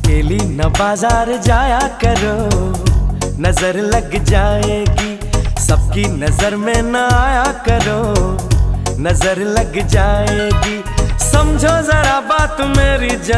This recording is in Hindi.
अकेली न बाजार जाया करो, नजर लग जाएगी। सबकी नजर में न आया करो, नजर लग जाएगी। समझो जरा बात मेरी।